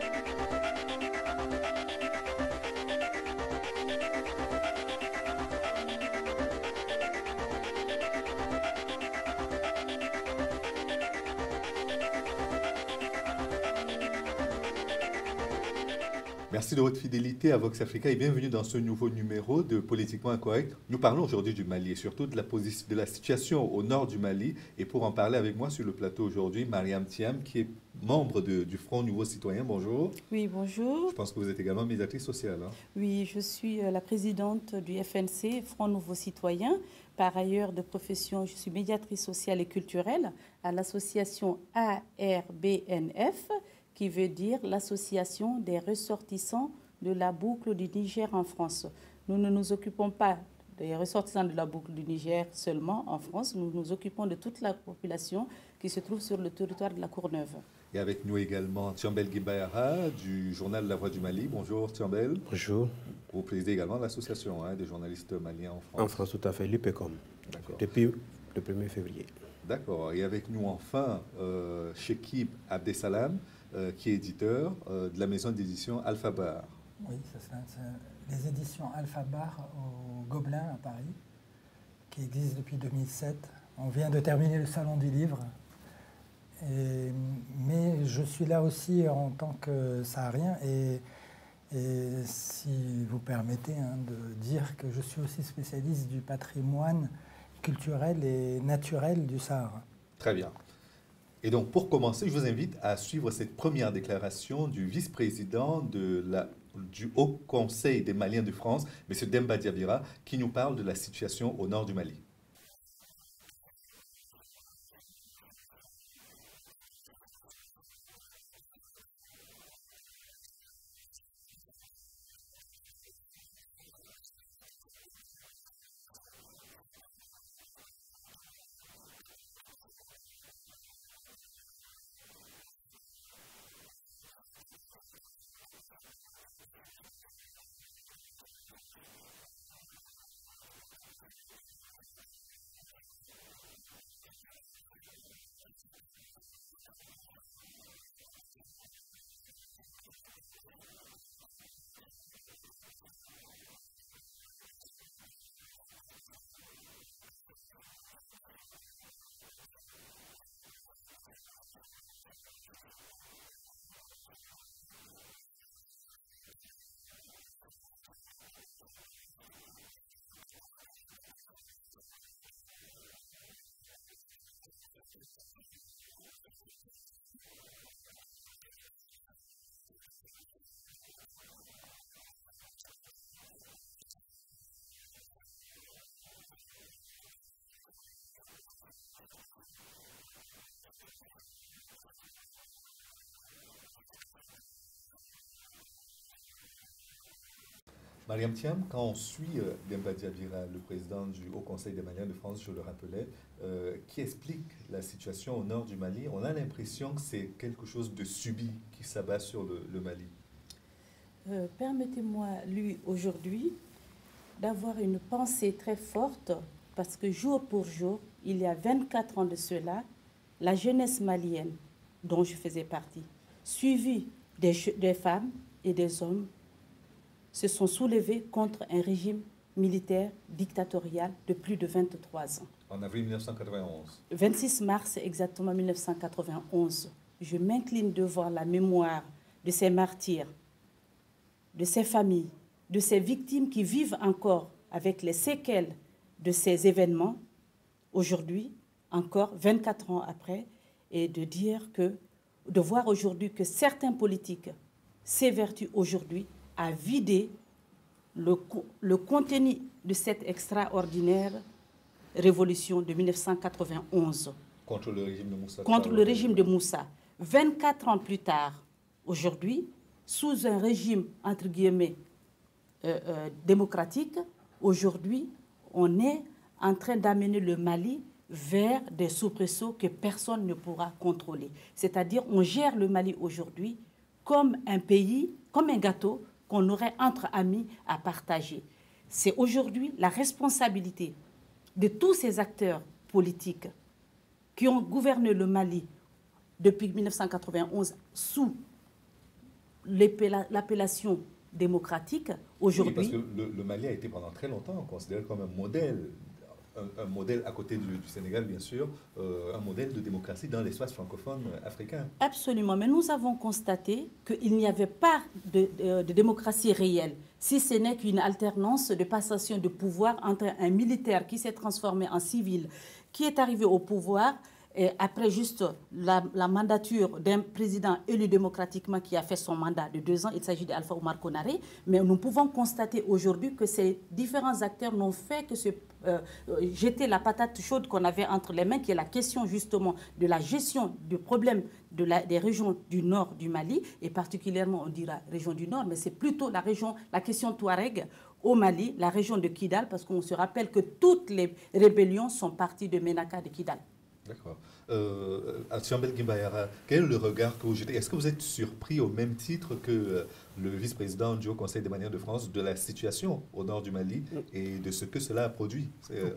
Merci de votre fidélité à Vox Africa et bienvenue dans ce nouveau numéro de Politiquement Incorrect. Nous parlons aujourd'hui du Mali et surtout de la situation au nord du Mali. Et pour en parler avec moi sur le plateau aujourd'hui, Mariam Thiam, qui est membre du Front Nouveau Citoyen. Bonjour. Oui, bonjour. Je pense que vous êtes également médiatrice sociale. Hein? Oui, je suis la présidente du FNC, Front Nouveau Citoyen. Par ailleurs, de profession, je suis médiatrice sociale et culturelle à l'association ARBNF, qui veut dire l'Association des ressortissants de la boucle du Niger en France. Nous ne nous occupons pas des ressortissants de la boucle du Niger seulement en France, nous nous occupons de toute la population qui se trouve sur le territoire de la Courneuve. Et avec nous également Thiambel Guibayara du journal La Voix du Mali. Bonjour Thiambel. Bonjour. Vous présidez également l'association des journalistes maliens en France. En France, tout à fait, l'UPECOM, depuis le 1er février. D'accord. Et avec nous enfin Chekib Abdesalam, qui est éditeur de la maison d'édition Alphabar. Oui, c'est les éditions Alphabar au Gobelin à Paris, qui existent depuis 2007. On vient de terminer le Salon du Livre. Mais je suis là aussi en tant que saharien et si vous permettez de dire que je suis aussi spécialiste du patrimoine culturel et naturel du Sahara. Très bien. Et donc, pour commencer, je vous invite à suivre cette première déclaration du vice-président du Haut Conseil des Maliens de France, M. Demba Diabira, qui nous parle de la situation au nord du Mali. Mariam Thiam, quand on suit Demba Diabira, le président du Haut Conseil des Maliens de France, je le rappelais, qui explique la situation au nord du Mali, on a l'impression que c'est quelque chose de subi qui s'abat sur le Mali. Permettez-moi, lui, aujourd'hui, d'avoir une pensée très forte, parce que jour pour jour, il y a 24 ans de cela, la jeunesse malienne, dont je faisais partie, suivie des femmes et des hommes, se sont soulevés contre un régime militaire dictatorial de plus de 23 ans. En avril 1991. 26 mars exactement 1991. Je m'incline devant la mémoire de ces martyrs, de ces familles, de ces victimes qui vivent encore avec les séquelles de ces événements, aujourd'hui, encore 24 ans après, et de voir aujourd'hui que certains politiques s'évertuent aujourd'hui à vider le contenu de cette extraordinaire révolution de 1991. Contre le régime de Moussa. Contre le régime de Moussa. 24 ans plus tard, aujourd'hui, sous un régime, entre guillemets, démocratique, aujourd'hui, on est en train d'amener le Mali vers des soubresauts que personne ne pourra contrôler. C'est-à-dire, on gère le Mali aujourd'hui comme un pays, comme un gâteau, qu'on aurait entre amis à partager. C'est aujourd'hui la responsabilité de tous ces acteurs politiques qui ont gouverné le Mali depuis 1991 sous l'appellation démocratique, aujourd'hui... Oui, parce que le Mali a été pendant très longtemps considéré comme un modèle à côté du Sénégal, bien sûr, un modèle de démocratie dans l'espace francophone africain. Absolument, mais nous avons constaté qu'il n'y avait pas de démocratie réelle, si ce n'est qu'une alternance de passation de pouvoir entre un militaire qui s'est transformé en civil, qui est arrivé au pouvoir, et après juste la mandature d'un président élu démocratiquement qui a fait son mandat de 2 ans, il s'agit d'Alpha Oumar Konaré, mais nous pouvons constater aujourd'hui que ces différents acteurs n'ont fait que se jeter la patate chaude qu'on avait entre les mains, qui est la question justement de la gestion du problème des régions du nord du Mali, et particulièrement on dira région du nord, mais c'est plutôt la question Touareg au Mali, la région de Kidal, parce qu'on se rappelle que toutes les rébellions sont parties de Ménaka de Kidal. D'accord. Siambel Gimbayara, quel est le regard que vous jetez? Est-ce que vous êtes surpris au même titre que le vice-président du Haut Conseil des manières de France de la situation au nord du Mali et de ce que cela a produit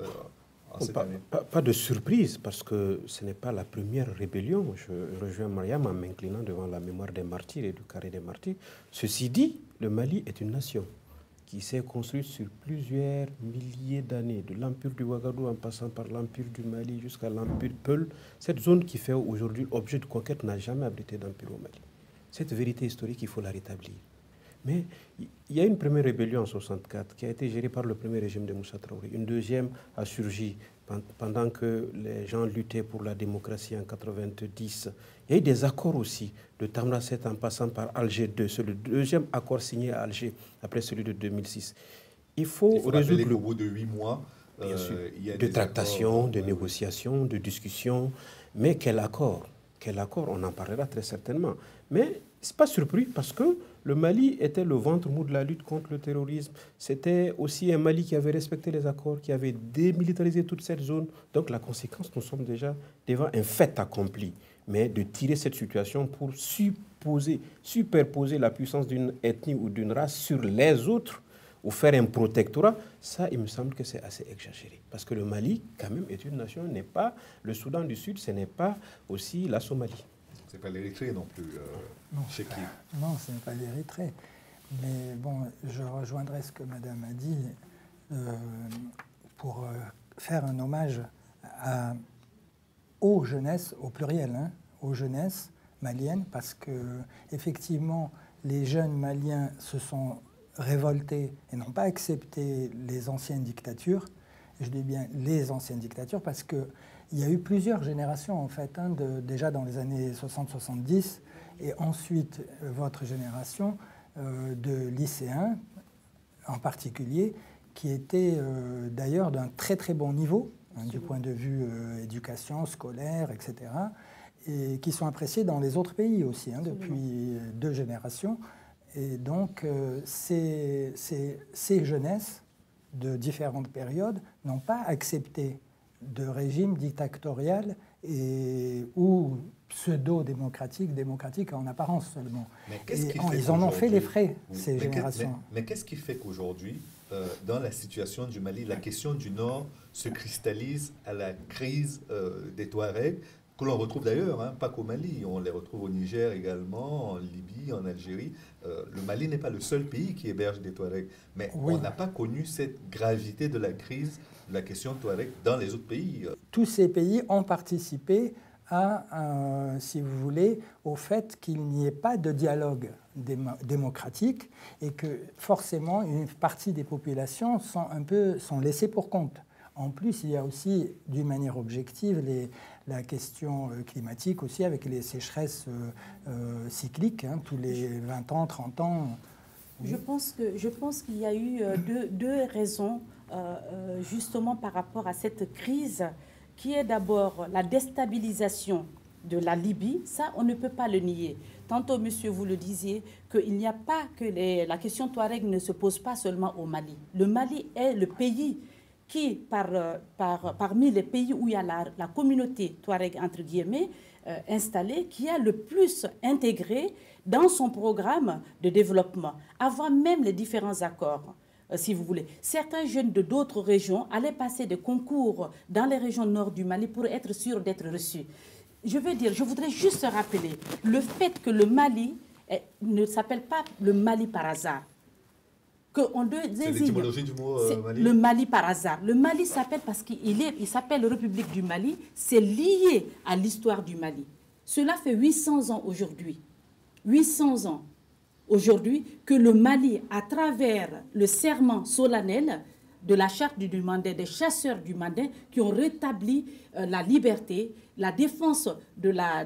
en cette année? Pas de surprise, parce que ce n'est pas la première rébellion. Je rejoins Mariam en m'inclinant devant la mémoire des martyrs et du carré des martyrs. Ceci dit, le Mali est une nation qui s'est construite sur plusieurs milliers d'années, de l'empire du Ouagadougou en passant par l'empire du Mali jusqu'à l'empire Peul. Cette zone qui fait aujourd'hui objet de conquête n'a jamais abrité d'empire au Mali. Cette vérité historique, il faut la rétablir. Mais il y a une première rébellion en 1964 qui a été gérée par le premier régime de Moussa Traoré. Une deuxième a surgi pendant que les gens luttaient pour la démocratie en 1990. Il y a eu des accords aussi, de Tamraset en passant par Alger 2. C'est le deuxième accord signé à Alger après celui de 2006. Il faut résoudre au bout de 8 mois, il y a de tractations, de négociations, de discussions. Mais quel accord? Quel accord? On en parlera très certainement. Mais ce n'est pas surpris parce que le Mali était le ventre mou de la lutte contre le terrorisme. C'était aussi un Mali qui avait respecté les accords, qui avait démilitarisé toute cette zone. Donc la conséquence, nous sommes déjà devant un fait accompli. Mais de tirer cette situation pour superposer la puissance d'une ethnie ou d'une race sur les autres, ou faire un protectorat, ça, il me semble que c'est assez exagéré. Parce que le Mali, quand même, est une nation, n'est pas le Soudan du Sud, ce n'est pas aussi la Somalie. Ce n'est pas l'Érythrée non plus, chez qui? Non, ce n'est pas l'Érythrée. Mais bon, je rejoindrai ce que Madame a dit pour faire un hommage aux jeunesses, au pluriel, hein, aux jeunesses maliennes, parce que effectivement, les jeunes maliens se sont révoltés et n'ont pas accepté les anciennes dictatures. Je dis bien les anciennes dictatures parce qu'il y a eu plusieurs générations, en fait, hein, déjà dans les années 60-70, et ensuite votre génération de lycéens, en particulier, qui étaient d'ailleurs d'un très très bon niveau, hein, du point de vue éducation, scolaire, etc., et qui sont appréciés dans les autres pays aussi, hein, depuis 2 générations. Et donc, ces jeunesses de différentes périodes n'ont pas accepté de régime dictatorial ou pseudo-démocratique en apparence seulement. Ils en ont fait les frais, ces générations. Mais qu'est-ce qui fait qu'aujourd'hui, dans la situation du Mali, la question du Nord se cristallise à la crise des Touaregs, que l'on retrouve d'ailleurs, hein, pas qu'au Mali, on les retrouve au Niger également, en Libye, en Algérie. Le Mali n'est pas le seul pays qui héberge des Touaregs, mais on n'a pas connu cette gravité de la crise, de la question Touareg dans les autres pays. Tous ces pays ont participé si vous voulez, au fait qu'il n'y ait pas de dialogue démocratique et que forcément une partie des populations sont laissées pour compte. En plus, il y a aussi, d'une manière objective, la question climatique aussi, avec les sécheresses cycliques, hein, tous les 20 ans, 30 ans. Je pense qu'il y a eu deux raisons, justement, par rapport à cette crise, qui est d'abord la déstabilisation de la Libye. Ça, on ne peut pas le nier. Tantôt, monsieur, vous le disiez, qu'il n'y a pas que la question Touareg ne se pose pas seulement au Mali. Le Mali est le pays qui, parmi les pays où il y a la communauté Touareg, entre guillemets, installée, qui a le plus intégré dans son programme de développement, avant même les différents accords, si vous voulez. Certains jeunes de d'autres régions allaient passer des concours dans les régions nord du Mali pour être sûrs d'être reçus. Je voudrais juste rappeler le fait que le Mali ne s'appelle pas le Mali par hasard. C'est l'étymologie du mot Mali. Le Mali par hasard. Le Mali s'appelle parce qu'il s'appelle République du Mali. C'est lié à l'histoire du Mali. Cela fait 800 ans aujourd'hui. 800 ans aujourd'hui que le Mali, à travers le serment solennel de la charte du Mandin, des chasseurs du Mandin, qui ont rétabli la liberté, la défense de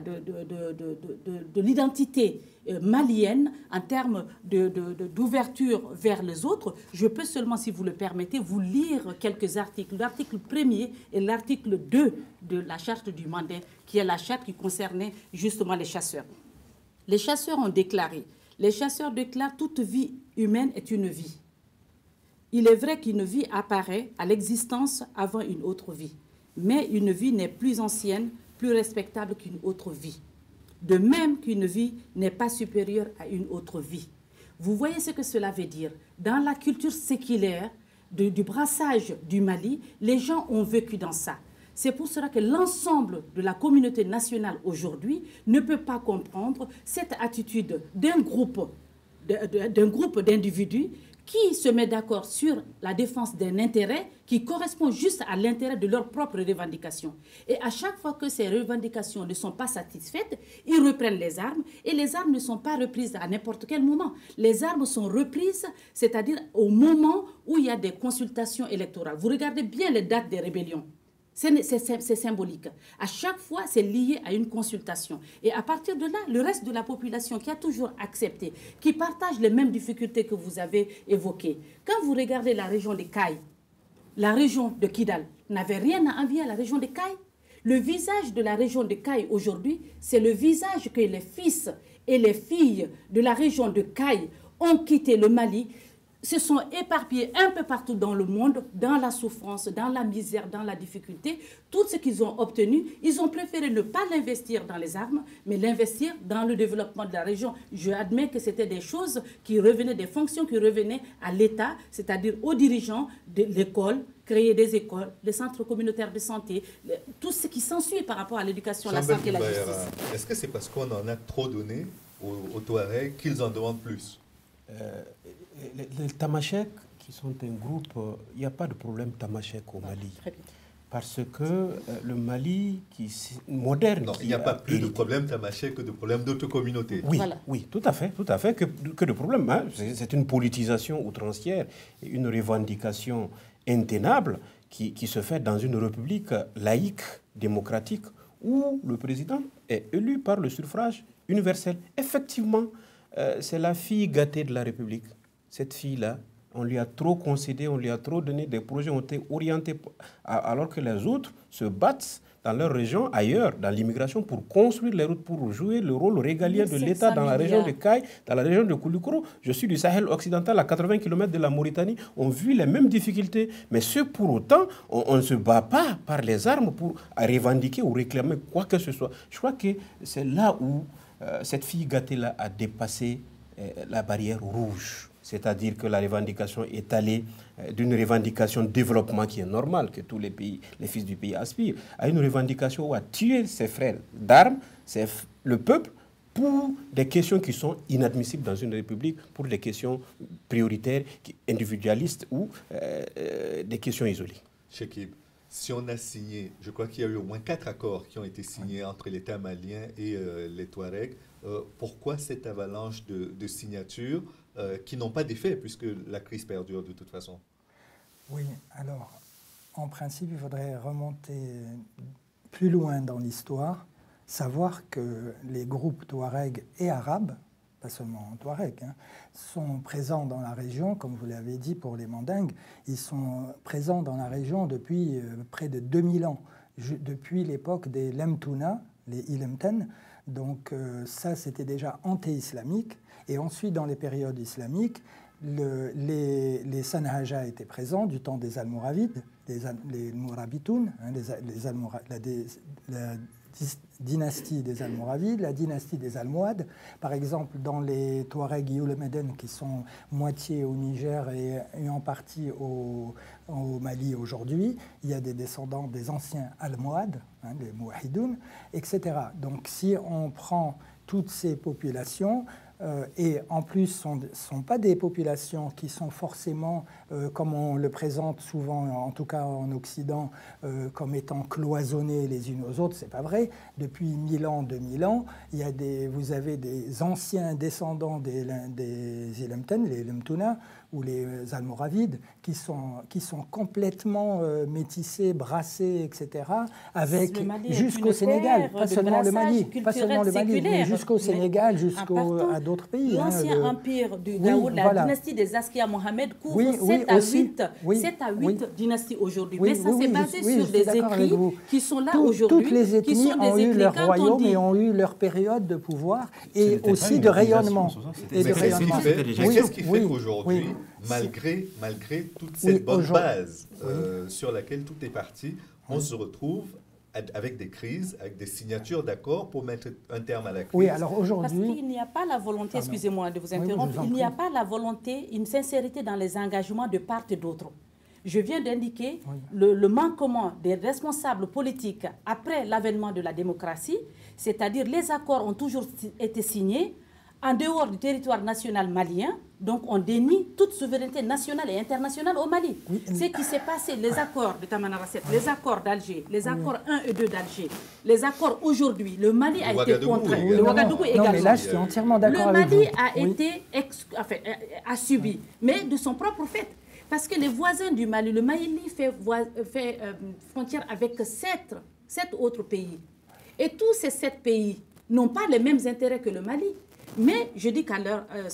l'identité malienne en termes d'ouverture vers les autres. Je peux seulement, si vous le permettez, vous lire quelques articles. L'article 1er et l'article 2 de la charte du Mandin, qui est la charte qui concernait justement les chasseurs. Les chasseurs ont déclaré, les chasseurs déclarent toute vie humaine est une vie. Il est vrai qu'une vie apparaît à l'existence avant une autre vie, mais une vie n'est plus ancienne, plus respectable qu'une autre vie. De même qu'une vie n'est pas supérieure à une autre vie. Vous voyez ce que cela veut dire? Dans la culture séculaire du brassage du Mali, les gens ont vécu dans ça. C'est pour cela que l'ensemble de la communauté nationale aujourd'hui ne peut pas comprendre cette attitude d'un groupe d'individus qui se met d'accord sur la défense d'un intérêt qui correspond juste à l'intérêt de leurs propres revendications. Et à chaque fois que ces revendications ne sont pas satisfaites, ils reprennent les armes et les armes ne sont pas reprises à n'importe quel moment. Les armes sont reprises, c'est-à-dire au moment où il y a des consultations électorales. Vous regardez bien les dates des rébellions. C'est symbolique. À chaque fois, c'est lié à une consultation. Et à partir de là, le reste de la population qui a toujours accepté, qui partage les mêmes difficultés que vous avez évoquées. Quand vous regardez la région de Kaï, la région de Kidal n'avait rien à envier à la région de Kaï. Le visage de la région de Kaï aujourd'hui, c'est le visage que les fils et les filles de la région de Kaï ont quitté le Mali, se sont éparpillés un peu partout dans le monde, dans la souffrance, dans la misère, dans la difficulté. Tout ce qu'ils ont obtenu, ils ont préféré ne pas l'investir dans les armes, mais l'investir dans le développement de la région. Je admets que c'était des choses qui revenaient, des fonctions qui revenaient à l'État, c'est-à-dire aux dirigeants de l'école, créer des écoles, des centres communautaires de santé, tout ce qui s'ensuit par rapport à l'éducation, la santé et la justice. Est-ce que c'est parce qu'on en a trop donné aux Touaregs qu'ils en demandent plus? Les Tamashek, qui sont un groupe, il n'y a pas de problème Tamashek au Mali. Parce que le Mali, qui est moderne... Non, il n'y a pas plus de problème Tamashek que de problème d'autres communautés. Oui, voilà. Oui, tout à fait, que de problème. Hein. C'est une politisation outrancière et une revendication intenable qui se fait dans une république laïque, démocratique, où le président est élu par le suffrage universel. Effectivement, c'est la fille gâtée de la République. Cette fille-là, on lui a trop concédé, on lui a trop donné, des projets ont été orientés, alors que les autres se battent dans leur région, ailleurs, dans l'immigration, pour construire les routes, pour jouer le rôle régalien de l'État dans la région de Kaï, dans la région de Koulikoro. Je suis du Sahel occidental, à 80 km de la Mauritanie. On vit les mêmes difficultés. Mais ce, pour autant, on ne se bat pas par les armes pour revendiquer ou réclamer quoi que ce soit. Je crois que c'est là où cette fille gâtée-là a dépassé la barrière rouge. C'est-à-dire que la revendication est allée d'une revendication de développement qui est normale, que tous les pays, les fils du pays aspirent, à une revendication où à tuer ses frères d'armes, c'est le peuple, pour des questions qui sont inadmissibles dans une république, pour des questions prioritaires, individualistes ou des questions isolées. Chekib, si on a signé, je crois qu'il y a eu au moins 4 accords qui ont été signés entre l'État malien et les Touaregs, pourquoi cette avalanche de signatures qui n'ont pas d'effet, puisque la crise perdure de toute façon? Oui, alors, en principe, il faudrait remonter plus loin dans l'histoire, savoir que les groupes touaregs et arabes, pas seulement touaregs, sont présents dans la région, comme vous l'avez dit pour les Mandingues, ils sont présents dans la région depuis près de 2000 ans, depuis l'époque des Lemtouna, les Ilemten. Donc ça, c'était déjà anti-islamique. Et ensuite, dans les périodes islamiques, les Sanhaja étaient présents du temps des Almoravides, les Mourabitoun, la dynastie des Almoravides, la dynastie des Almohades. Par exemple, dans les Touaregs Youlemeden, qui sont moitié au Niger et en partie au Mali aujourd'hui, il y a des descendants des anciens Almohades, les Mouahidoun, etc. Donc si on prend toutes ces populations, et en plus sont pas des populations qui sont forcément, comme on le présente souvent, en tout cas en Occident, comme étant cloisonnées les unes aux autres. C'est pas vrai. Depuis 1000 ans, 2000 ans, vous avez des anciens descendants des Ilemten, les Lemtuna, ou les Almoravides, qui sont complètement métissés, brassés, etc., avec jusqu'au Sénégal, pas seulement le Mali, mais jusqu'au Sénégal, à d'autres pays. L'ancien empire du Daoud, la dynastie des Askia Mohamed, couvre 7 à 8 dynasties aujourd'hui. Mais ça s'est basé sur des écrits qui sont là aujourd'hui. Toutes les ethnies ont eu leur royaume et ont eu leur période de pouvoir et aussi de rayonnement. Qu'est-ce qui fait qu'aujourd'hui, malgré toute cette bonne base sur laquelle tout est parti, on se retrouve avec des crises, avec des signatures d'accords pour mettre un terme à la crise. Oui, alors aujourd'hui... Parce qu'il n'y a pas la volonté, excusez-moi de vous interrompre, il n'y a pas la volonté, une sincérité dans les engagements de part et d'autre. Je viens d'indiquer le manquement des responsables politiques après l'avènement de la démocratie, c'est-à-dire les accords ont toujours été signés en dehors du territoire national malien, donc on dénie toute souveraineté nationale et internationale au Mali. Ce qui s'est passé, les accords de Tamanrasset, les accords d'Alger, les accords 1 et 2 d'Alger, les accords aujourd'hui, le Mali a été contraint. Le Ouagadougou également. Non, mais là, je suis entièrement d'accord avec vous. Le Mali a subi, mais de son propre fait. Parce que les voisins du Mali, le Mali fait frontière avec 7 autres pays. Et tous ces 7 pays n'ont pas les mêmes intérêts que le Mali. Mais je dis qu'on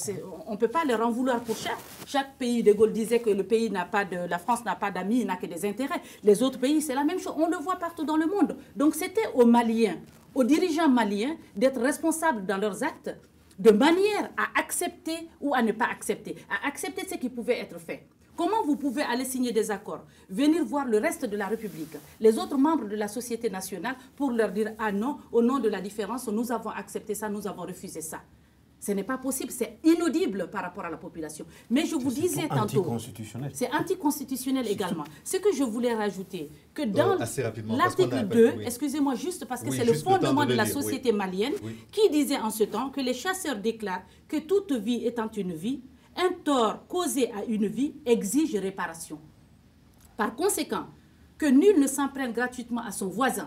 ne peut pas leur en vouloir pour chaque pays. De Gaulle disait que la France n'a pas d'amis, il n'a que des intérêts. Les autres pays, c'est la même chose. On le voit partout dans le monde. Donc c'était aux Maliens, aux dirigeants maliens, d'être responsables dans leurs actes, de manière à accepter ou à ne pas accepter. À accepter ce qui pouvait être fait. Comment vous pouvez aller signer des accords, venir voir le reste de la République, les autres membres de la société nationale, pour leur dire « Ah non, au nom de la différence, nous avons accepté ça, nous avons refusé ça ». Ce n'est pas possible, c'est inaudible par rapport à la population. Mais je vous disais tantôt... C'est anticonstitutionnel également. Ce que je voulais rajouter, que dans l'article 2, excusez-moi juste parce que c'est le fondement de la société malienne, qui disait en ce temps que les chasseurs déclarent que toute vie étant une vie, un tort causé à une vie exige réparation. Par conséquent, que nul ne s'en prenne gratuitement à son voisin,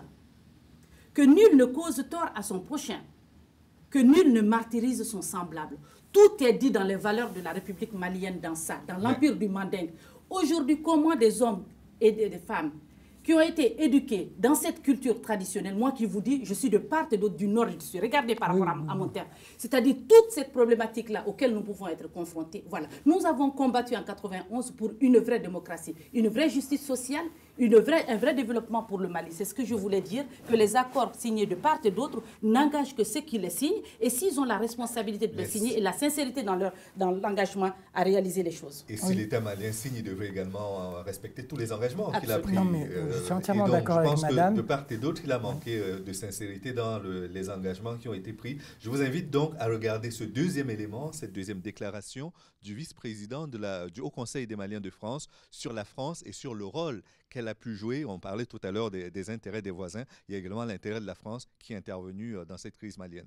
que nul ne cause tort à son prochain, que nul ne martyrise son semblable. Tout est dit dans les valeurs de la République malienne, dans ça, dans l'empire du Manding. Aujourd'hui, comment des hommes et des femmes qui ont été éduqués dans cette culture traditionnelle, moi qui vous dis, je suis de part et d'autre du Nord, je suis regardez par rapport à mon terre. C'est-à-dire toute cette problématique-là auquel nous pouvons être confrontés. Voilà. Nous avons combattu en 91 pour une vraie démocratie, une vraie justice sociale, un vrai développement pour le Mali. C'est ce que je voulais dire, que les accords signés de part et d'autre n'engagent que ceux qui les signent, et s'ils ont la responsabilité de les signer et la sincérité dans l'engagement à réaliser les choses. Et si l'État malien signe, il devrait également respecter tous les engagements qu'il a pris. Je suis entièrement d'accord avec madame. De part et d'autre, il a manqué de sincérité dans les engagements qui ont été pris. Je vous invite donc à regarder ce deuxième élément, cette deuxième déclaration du vice-président du Haut Conseil des Maliens de France sur la France et sur le rôle qu'elle a pu jouer. On parlait tout à l'heure des intérêts des voisins. Il y a également l'intérêt de la France qui est intervenu dans cette crise malienne.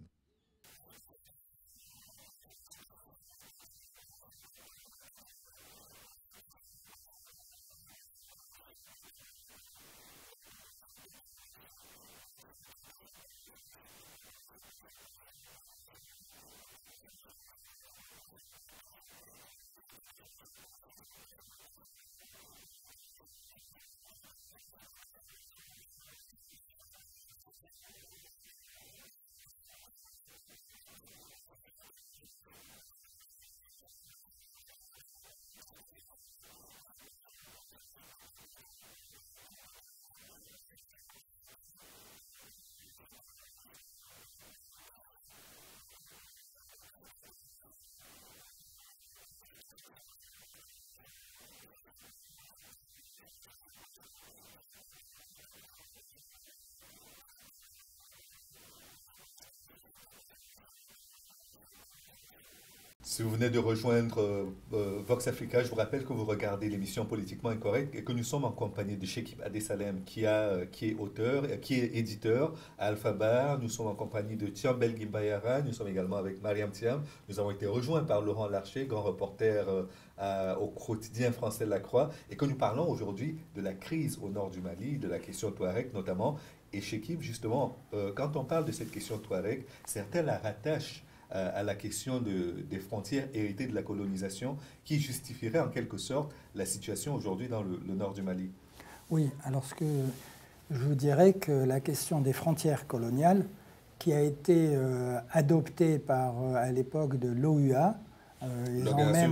Si vous venez de rejoindre Vox Africa, je vous rappelle que vous regardez l'émission Politiquement Incorrect et que nous sommes en compagnie de Chekib Adesalem qui est auteur, qui est éditeur à Alphabar. Nous sommes en compagnie de Tiambel Gimbayara. Nous sommes également avec Mariam Thiam. Nous avons été rejoints par Laurent Larcher, grand reporter au quotidien français La Croix, et que nous parlons aujourd'hui de la crise au nord du Mali, de la question Touareg notamment. Et Chekib, justement, quand on parle de cette question Touareg, certains la rattachent à la question des frontières héritées de la colonisation qui justifierait en quelque sorte la situation aujourd'hui dans le nord du Mali. Oui, alors ce que je vous dirais que la question des frontières coloniales qui a été adoptée à l'époque de l'OUA, ils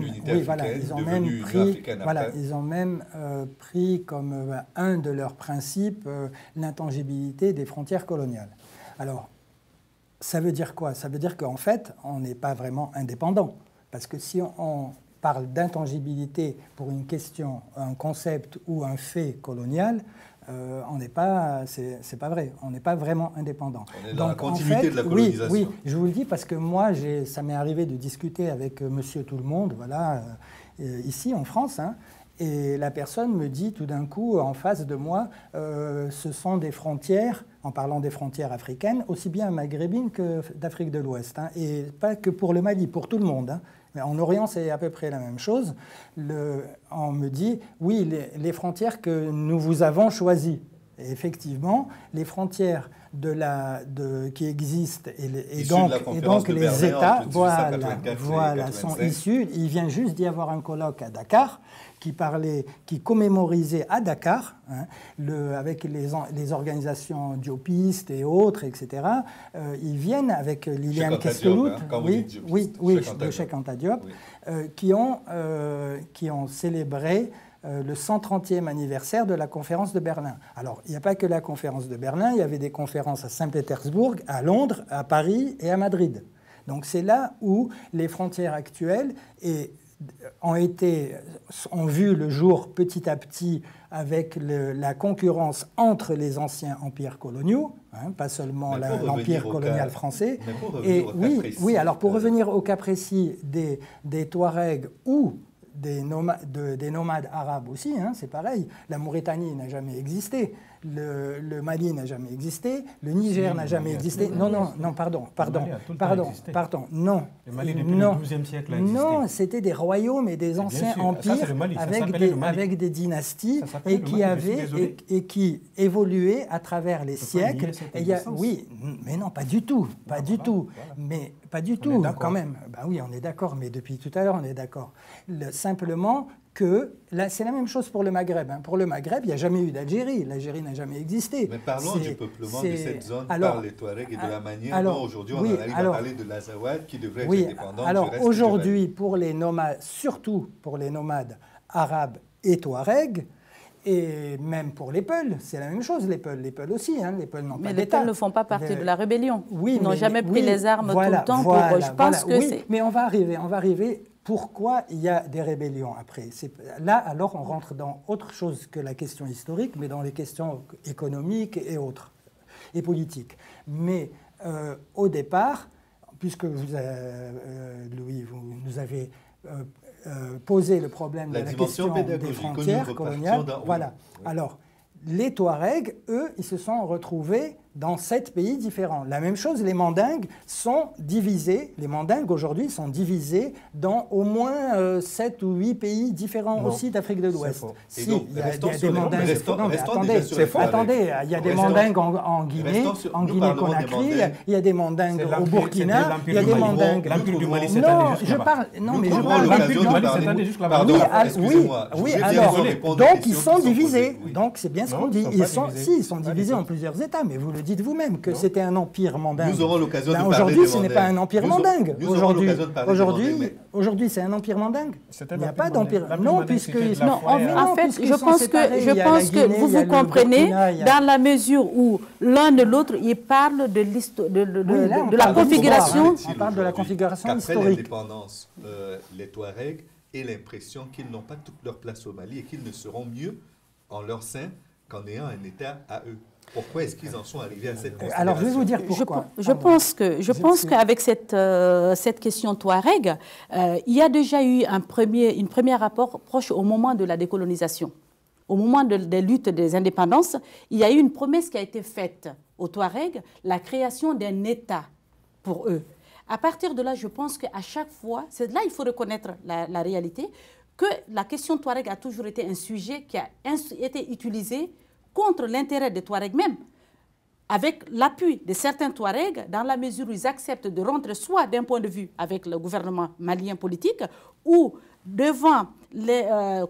ont même pris comme un de leurs principes l'intangibilité des frontières coloniales. Alors, ça veut dire quoi? Ça veut dire qu'en fait, on n'est pas vraiment indépendant. Parce que si on parle d'intangibilité pour une question, un concept ou un fait colonial, on n'est pas, c'est pas vrai. On n'est pas vraiment indépendant. On est dans la continuité de la colonisation. Oui, je vous le dis parce que moi, ça m'est arrivé de discuter avec Monsieur Tout-le-Monde, voilà, ici en France, hein, et la personne me dit tout d'un coup, en face de moi, ce sont des frontières, en parlant des frontières africaines, aussi bien maghrébines que d'Afrique de l'Ouest. Hein, et pas que pour le Mali, pour tout le monde. Hein. Mais en Orient, c'est à peu près la même chose. On me dit, oui, les frontières que nous vous avons choisies. Et effectivement, les frontières qui existent et donc les États sont issus. Il vient juste d'y avoir un colloque à Dakar qui commémorisait à Dakar, hein, avec les organisations diopistes et autres, etc. Ils viennent avec Liliane Keskelout, de Cheikh Anta Diop, qui ont célébré le 130e anniversaire de la conférence de Berlin. Alors, il n'y a pas que la conférence de Berlin, il y avait des conférences à Saint-Pétersbourg, à Londres, à Paris et à Madrid. Donc c'est là où les frontières actuelles ont vu le jour petit à petit avec la concurrence entre les anciens empires coloniaux, hein, pas seulement l'empire colonial français. Alors pour revenir au cas précis des Touaregs ou des nomades arabes aussi, hein, c'est pareil. La Mauritanie n'a jamais existé, le Mali n'a jamais existé, le Niger n'a jamais existé. Pardon. Non. Le Mali depuis le XIIe siècle a existé. Non, c'était des royaumes et des anciens empires avec des dynasties et qui évoluaient à travers les siècles. Oui, mais non, pas du tout, pas du tout. Mais pas du tout, quand même. Ben oui, on est d'accord, mais depuis tout à l'heure, on est d'accord. Simplement que c'est la même chose pour le Maghreb. Hein. Pour le Maghreb, il n'y a jamais eu d'Algérie. L'Algérie n'a jamais existé. Mais parlons du peuplement de cette zone par les Touaregs et de la manière dont aujourd'hui on arrive à parler de l'Azawad qui devrait être indépendante du reste aujourd'hui, pour les nomades, surtout pour les nomades arabes et Touaregs, et même pour les Peuls, c'est la même chose, les Peuls aussi, hein, les Peuls n'ont pas d'État. Mais les Peuls ne font pas partie de la rébellion. Ils n'ont jamais pris les armes tout le temps. Je pense que c'est... Mais on va arriver. Pourquoi il y a des rébellions après? Là, alors, on rentre dans autre chose que la question historique, mais dans les questions économiques et autres, et politiques. Mais au départ, puisque Louis, vous nous avez posé le problème de la question des frontières coloniales, voilà. Alors, les Touaregs, eux, ils se sont retrouvés dans 7 pays différents. La même chose, les Mandingues sont divisés. Les Mandingues, aujourd'hui, sont divisés dans au moins 7 ou 8 pays différents aussi d'Afrique de l'Ouest. Il y a des Mandingues... Attendez, il y a des Mandingues en Guinée-Conakry, il y a des Mandingues au Burkina, il y a des Mandingues... L'Empire du Mali s'étendait jusque là-bas. L'Empire du Mali s'étendait jusque là-bas. Oui, alors, donc ils sont divisés. Donc c'est bien ce qu'on dit. Ils sont divisés en plusieurs États, mais vous le dites vous-même que c'était un empire mandingue. Nous aurons l'occasion de parler aujourd'hui, ce n'est pas un empire mandingue. Aujourd'hui, c'est un empire mandingue. Il n'y a pas d'empire. Non, puisque en fait, je pense que vous vous comprenez dans la mesure où l'un et l'autre, ils parlent de la configuration. On parle de la configuration historique. Après l'indépendance, les Touaregs aient l'impression qu'ils n'ont pas toute leur place au Mali et qu'ils ne seront mieux en leur sein qu'en ayant un État à eux. Pourquoi est-ce qu'ils en sont arrivés à cette considération? Alors, je vais vous dire pourquoi. Je pense qu'avec cette question Touareg, il y a déjà eu une première approche au moment de la décolonisation. Au moment des luttes des indépendances, il y a eu une promesse qui a été faite aux Touaregs, la création d'un État pour eux. À partir de là, je pense qu'à chaque fois, c'est là il faut reconnaître la réalité, que la question Touareg a toujours été un sujet qui a été utilisé contre l'intérêt des Touaregs même, avec l'appui de certains Touaregs, dans la mesure où ils acceptent de rentrer soit d'un point de vue avec le gouvernement malien politique, ou devant le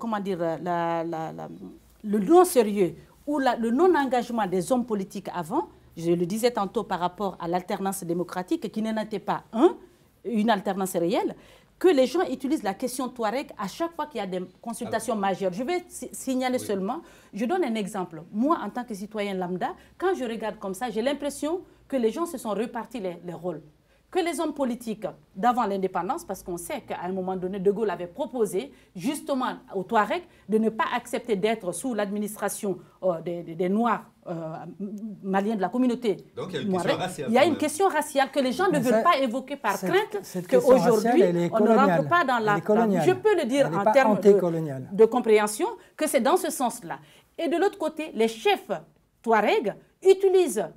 non-sérieux ou le non-engagement des hommes politiques avant. Je le disais tantôt par rapport à l'alternance démocratique, qui n'en était pas une alternance réelle, que les gens utilisent la question Touareg à chaque fois qu'il y a des consultations majeures. Je vais signaler seulement, je donne un exemple. Moi, en tant que citoyen lambda, quand je regarde comme ça, j'ai l'impression que les gens se sont répartis les rôles. Que les hommes politiques d'avant l'indépendance, parce qu'on sait qu'à un moment donné, De Gaulle avait proposé justement aux Touaregs de ne pas accepter d'être sous l'administration des Noirs maliens de la communauté. Donc il y a une question raciale. Il y a une question raciale que les gens ne veulent pas évoquer par crainte qu'aujourd'hui, on ne rentre pas dans la... Je peux le dire en termes de compréhension, que c'est dans ce sens-là. Et de l'autre côté, les chefs Touaregs utilisent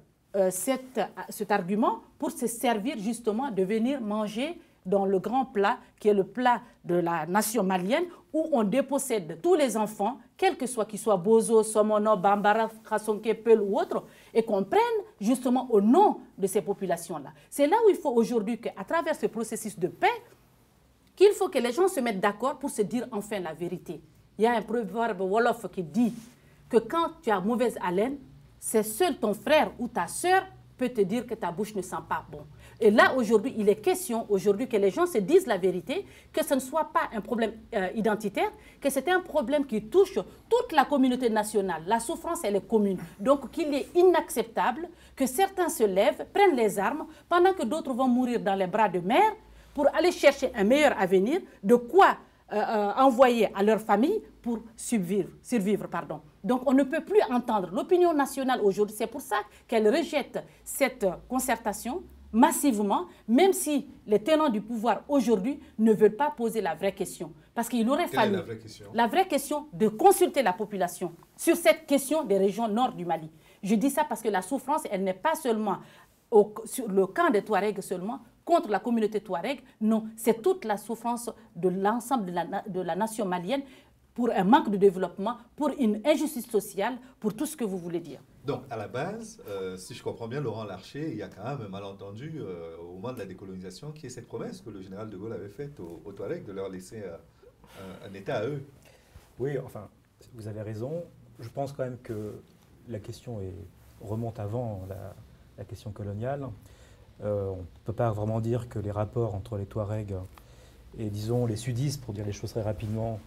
cet argument pour se servir justement de venir manger dans le grand plat qui est le plat de la nation malienne où on dépossède tous les enfants, quels que soient, qu'ils soient Bozo, Somono, Bambara, Khasonké, Peul ou autres, et qu'on prenne justement au nom de ces populations-là. C'est là où il faut aujourd'hui qu'à travers ce processus de paix, qu'il faut que les gens se mettent d'accord pour se dire enfin la vérité. Il y a un proverbe Wolof qui dit que quand tu as mauvaise haleine, c'est seul ton frère ou ta sœur peut te dire que ta bouche ne sent pas bon. Et là, aujourd'hui, il est question aujourd'hui que les gens se disent la vérité, que ce ne soit pas un problème identitaire, que c'est un problème qui touche toute la communauté nationale. La souffrance, elle est commune. Donc, qu'il est inacceptable que certains se lèvent, prennent les armes, pendant que d'autres vont mourir dans les bras de mer pour aller chercher un meilleur avenir, de quoi envoyer à leur famille pour survivre. Donc on ne peut plus entendre l'opinion nationale aujourd'hui. C'est pour ça qu'elle rejette cette concertation massivement, même si les tenants du pouvoir aujourd'hui ne veulent pas poser la vraie question. Parce qu'il aurait fallu la vraie question de consulter la population sur cette question des régions nord du Mali. Je dis ça parce que la souffrance, elle n'est pas seulement sur le camp des Touaregs seulement, contre la communauté Touareg. Non, c'est toute la souffrance de l'ensemble de la nation malienne pour un manque de développement, pour une injustice sociale, pour tout ce que vous voulez dire. Donc, à la base, si je comprends bien, Laurent Larcher, il y a quand même un malentendu au moment de la décolonisation, qui est cette promesse que le général de Gaulle avait faite aux Touaregs de leur laisser un État à eux. Oui, enfin, vous avez raison. Je pense quand même que la question remonte avant la question coloniale. On ne peut pas vraiment dire que les rapports entre les Touaregs et, disons, les sudistes, pour dire les choses très rapidement,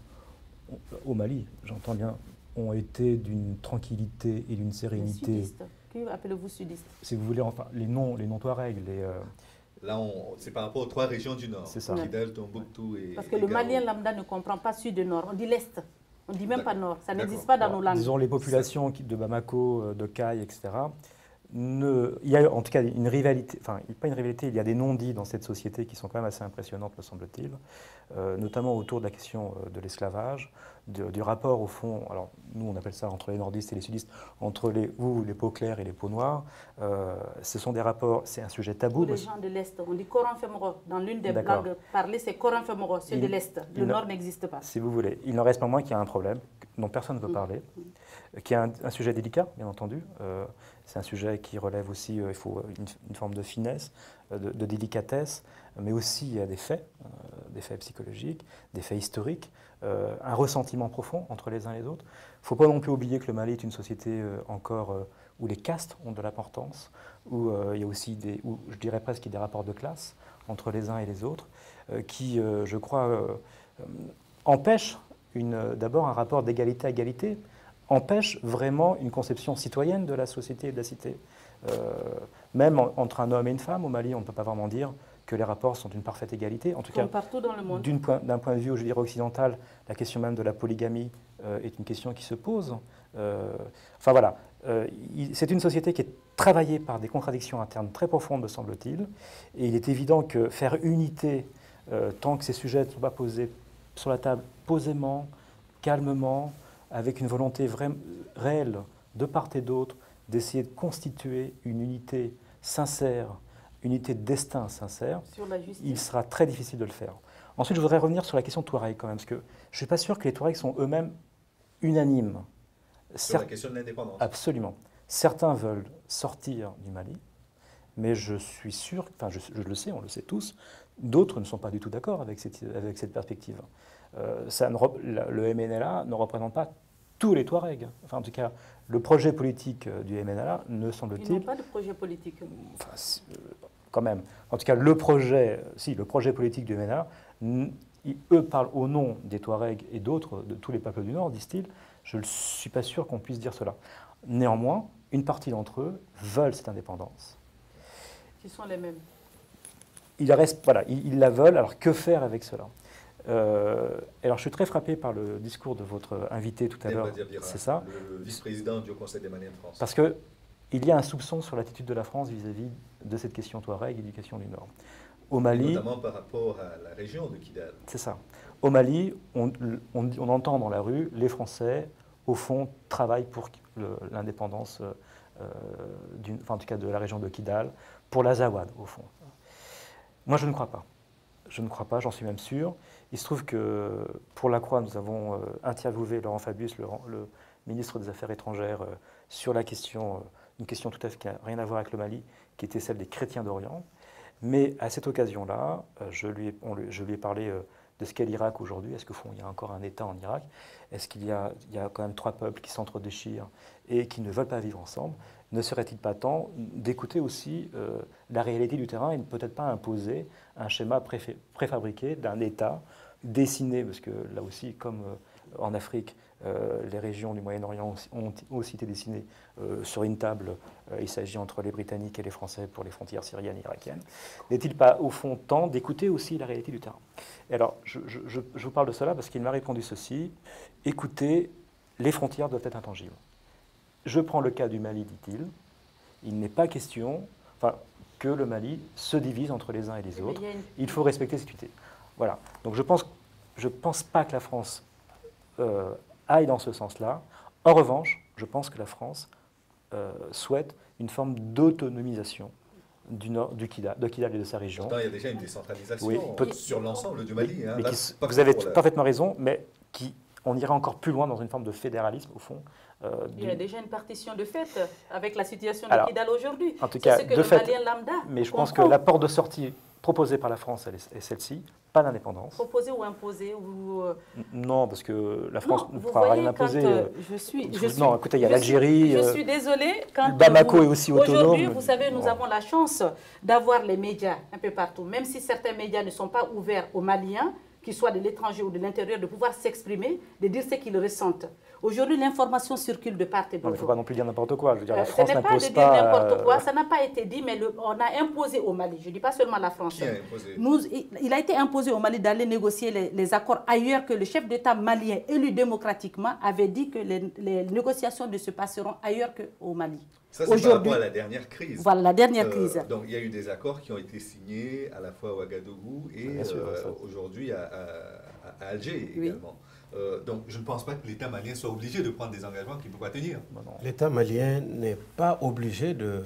au Mali, j'entends bien, ont été d'une tranquillité et d'une sérénité. Les sudistes. Qui appelez-vous sudistes? Si vous voulez, enfin, les noms Touaregs, Là, c'est par rapport aux 3 régions du Nord. C'est ça. Kidal, Tombouctou et Parce que le Malien lambda ne comprend pas sud et nord. On dit l'Est. On ne dit même pas nord. Ça n'existe pas dans nos langues. Disons, les populations de Bamako, de Caille, etc., il y a en tout cas une rivalité, enfin pas une rivalité, il y a des non-dits dans cette société qui sont quand même assez impressionnantes, me semble-t-il, notamment autour de la question de l'esclavage, du rapport au fond, alors nous on appelle ça entre les nordistes et les sudistes, entre les peaux claires et les peaux noires, ce sont des rapports, c'est un sujet tabou. Pour les gens de l'Est, on dit Coran Femoro, dans l'une des langues parlées c'est Coran Femoro, c'est de l'Est, le Nord n'existe pas. Si vous voulez, il n'en reste pas moins qu'il y a un problème dont personne ne veut parler, qui est un sujet délicat, bien entendu. C'est un sujet qui relève aussi, il faut une forme de finesse, de délicatesse, mais aussi il y a des faits psychologiques, des faits historiques, un ressentiment profond entre les uns et les autres. Il ne faut pas non plus oublier que le Mali est une société encore où les castes ont de l'importance, où il y a aussi je dirais presque des rapports de classe entre les uns et les autres, qui, je crois, empêchent d'abord un rapport d'égalité à égalité, empêche vraiment une conception citoyenne de la société et de la cité. Même entre un homme et une femme, au Mali, on ne peut pas vraiment dire que les rapports sont d'une parfaite égalité. En tout cas, partout dans le monde. D'un point de vue, je dirais, occidental, la question même de la polygamie est une question qui se pose Enfin voilà, c'est une société qui est travaillée par des contradictions internes très profondes, me semble-t-il. Et il est évident que faire unité, tant que ces sujets ne sont pas posés sur la table posément, calmement, avec une volonté réelle de part et d'autre, d'essayer de constituer une unité sincère, une unité de destin sincère, il sera très difficile de le faire. Ensuite, je voudrais revenir sur la question de Touareg quand même, parce que je ne suis pas sûr que les Touaregs sont eux-mêmes unanimes. Sur la question de l'indépendance. Absolument. Certains veulent sortir du Mali, mais je suis sûr, enfin je le sais, on le sait tous, d'autres ne sont pas du tout d'accord avec cette perspective. Le MNLA ne représente pas tous les Touaregs. Enfin, en tout cas, le projet politique du MNLA ne semble-t-il... Ils n'ont pas de projet politique. Enfin, quand même. En tout cas, le projet politique du MNLA, eux parlent au nom des Touaregs et d'autres, de tous les peuples du Nord, disent-ils. Je ne suis pas sûr qu'on puisse dire cela. Néanmoins, une partie d'entre eux veulent cette indépendance. Qui sont les mêmes. Ils la veulent, alors que faire avec cela? Alors, je suis très frappé par le discours de votre invité tout à l'heure. C'est ça, le vice-président du Conseil des Maliens de France. Parce qu'il y a un soupçon sur l'attitude de la France vis-à-vis de cette question Touareg et du question du Nord. Au Mali, notamment par rapport à la région de Kidal. C'est ça. Au Mali, on entend dans la rue les Français, au fond, travaillent pour l'indépendance, en tout cas de la région de Kidal, pour l'Azawad, au fond. Moi, je ne crois pas. Je ne crois pas, j'en suis même sûr. Il se trouve que pour la Croix, nous avons interviewé Laurent Fabius, le ministre des Affaires étrangères, sur la question, une question tout à fait qui n'a rien à voir avec le Mali, qui était celle des chrétiens d'Orient. Mais à cette occasion-là, je lui ai parlé de ce qu'est l'Irak aujourd'hui. Est-ce qu'il y a encore un État en Irak? Est-ce qu'il y a quand même trois peuples qui s'entre-déchirent et qui ne veulent pas vivre ensemble? Ne serait-il pas temps d'écouter aussi la réalité du terrain et ne peut-être pas imposer un schéma préfabriqué d'un État dessiné, parce que là aussi, comme en Afrique, les régions du Moyen-Orient ont aussi été dessinées sur une table. Il s'agit entre les Britanniques et les Français pour les frontières syriennes et irakiennes. N'est-il pas au fond temps d'écouter aussi la réalité du terrain? Et alors, je vous parle de cela parce qu'il m'a répondu ceci. Écoutez, les frontières doivent être intangibles. Je prends le cas du Mali, dit-il. Il n'est pas question que le Mali se divise entre les uns et les autres. Il faut respecter cette unité. Voilà. Donc je pense pas que la France aille dans ce sens-là. En revanche, je pense que la France souhaite une forme d'autonomisation de Kidal et de sa région. Pourtant, il y a déjà une décentralisation sur l'ensemble du Mali. Hein. Vous avez parfaitement raison, mais on irait encore plus loin dans une forme de fédéralisme, au fond. Il y a déjà une partition de fait avec la situation de Kidal aujourd'hui. En tout cas, c'est ce que le Malien lambda mais je pense que la porte de sortie proposée par la France est celle-ci, pas l'indépendance. Proposée ou imposée Non, parce que la France ne pourra rien imposer. Non, écoutez, il y a l'Algérie. Je suis désolée. Bamako est aussi autonome. Aujourd'hui, vous savez, nous avons la chance d'avoir les médias un peu partout. Même si certains médias ne sont pas ouverts aux Maliens, qu'ils soient de l'étranger ou de l'intérieur, de pouvoir s'exprimer, de dire ce qu'ils ressentent. Aujourd'hui, l'information circule de part et d'autre. Non, mais il ne faut pas non plus dire n'importe quoi. Je veux dire, la ce France n'est pas de dire n'importe quoi, ça n'a pas été dit, mais on a imposé au Mali, je ne dis pas seulement la France. Qui a imposé? Il a été imposé au Mali d'aller négocier les accords ailleurs, que le chef d'État malien élu démocratiquement avait dit que les négociations ne se passeront ailleurs qu'au Mali. Ça, c'est par rapport à la dernière crise. Voilà, la dernière crise. Donc, il y a eu des accords qui ont été signés à la fois à Ouagadougou et aujourd'hui à Alger également. Donc, je ne pense pas que l'État malien soit obligé de prendre des engagements qu'il ne peut pas tenir. L'État malien n'est pas obligé de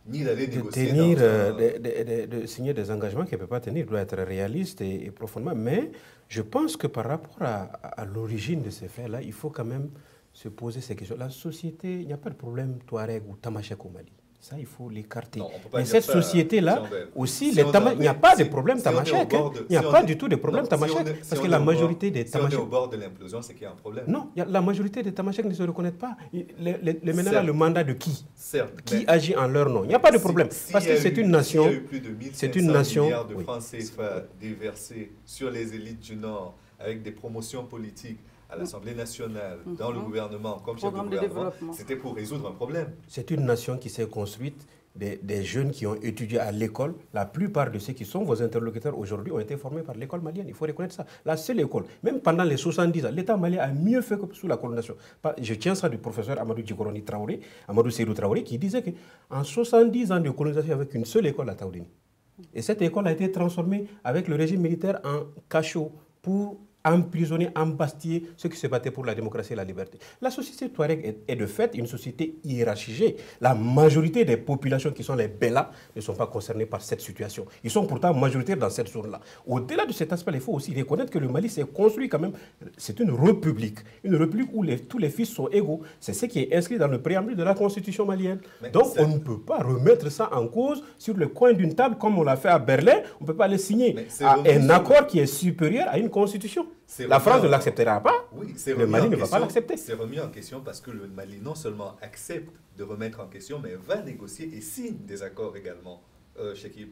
signer des engagements qu'il ne peut pas tenir. Il doit être réaliste et profondément. Mais je pense que par rapport à l'origine de ces faits-là, il faut quand même se poser ces questions. La société, il n'y a pas de problème Touareg ou Tamashek au Mali. Ça, il faut l'écarter. Mais cette société-là, aussi, il n'y a pas de problème Tamashek. Il n'y a pas du tout de problème Tamashek. Parce que la majorité des Tamashek... Si on est au bord de l'implosion, c'est qu'il y a un problème. Non, la majorité des Tamashek ne se reconnaissent pas. Maintenant, le mandat de qui? Qui agit en leur nom? Il n'y a pas de problème. Parce que c'est une nation... Il y a eu plus de 1500 milliards de francs CFA déversés sur les élites du Nord avec des promotions politiques, à l'Assemblée nationale, dans le gouvernement, comme chef de Programme de gouvernement, développement. c'était pour résoudre un problème. C'est une nation qui s'est construite des jeunes qui ont étudié à l'école. La plupart de ceux qui sont vos interlocuteurs aujourd'hui ont été formés par l'école malienne. Il faut reconnaître ça. La seule école, même pendant les 70 ans, l'État malien a mieux fait que sous la colonisation. Je tiens ça du professeur Amadou Djikoroni Traoré, Amadou Seydou Traoré, qui disait qu'en 70 ans de colonisation, avec une seule école à Taoudini. Et cette école a été transformée avec le régime militaire en cachot pour emprisonner, embastiller ceux qui se battaient pour la démocratie et la liberté. La société touareg est de fait une société hiérarchisée. La majorité des populations qui sont les Bellas ne sont pas concernées par cette situation. Ils sont pourtant majoritaires dans cette zone-là. Au-delà de cet aspect, il faut aussi reconnaître que le Mali s'est construit quand même. C'est une république où tous les fils sont égaux. C'est ce qui est inscrit dans le préambule de la constitution malienne. Donc on ne peut pas remettre ça en cause sur le coin d'une table comme on l'a fait à Berlin. On ne peut pas le signer à un accord qui est supérieur à une constitution. La France ne l'acceptera pas, oui, le Mali ne va pas l'accepter. C'est remis en question parce que le Mali non seulement accepte de remettre en question, mais va négocier et signe des accords également. Chekib,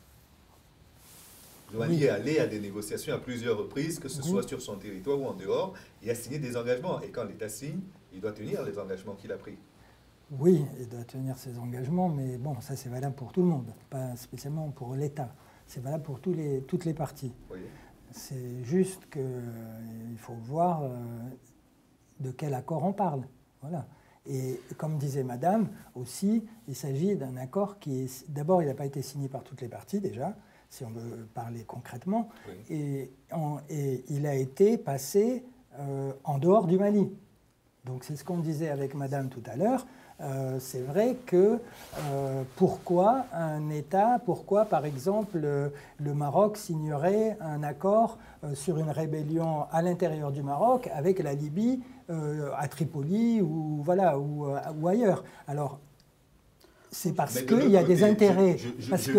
le Mali est allé à des négociations à plusieurs reprises, que ce soit sur son territoire ou en dehors, et a signé des engagements. Et quand l'État signe, il doit tenir les engagements qu'il a pris. Oui, il doit tenir ses engagements, mais bon, ça c'est valable pour tout le monde, pas spécialement pour l'État. C'est valable pour toutes les parties. Oui. C'est juste qu'il faut voir de quel accord on parle. Voilà. Et comme disait Madame, aussi, il s'agit d'un accord qui est... D'abord, il n'a pas été signé par toutes les parties, déjà, si on veut parler concrètement, oui. Et il a été passé en dehors du Mali. Donc c'est ce qu'on disait avec Madame tout à l'heure. C'est vrai que pourquoi un État, pourquoi par exemple le Maroc signerait un accord sur une rébellion à l'intérieur du Maroc avec la Libye à Tripoli ou, voilà, ou ailleurs. Alors c'est parce qu'il y a des intérêts. Parce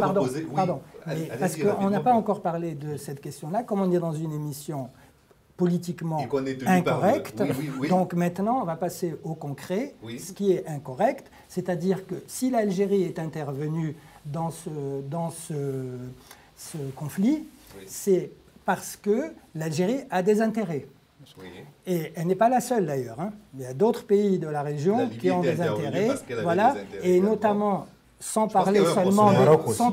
qu'on n'a pas encore parlé de cette question-là. Comme on est dans une émission politiquement incorrect. Oui. Donc maintenant, on va passer au concret, ce qui est incorrect, c'est-à-dire que si l'Algérie est intervenue dans ce conflit, c'est parce que l'Algérie a des intérêts. Oui. Et elle n'est pas la seule d'ailleurs. Hein. Il y a d'autres pays de la région qui ont des intérêts. Voilà, des intérêts et notamment, sans parler seulement du Maroc aussi.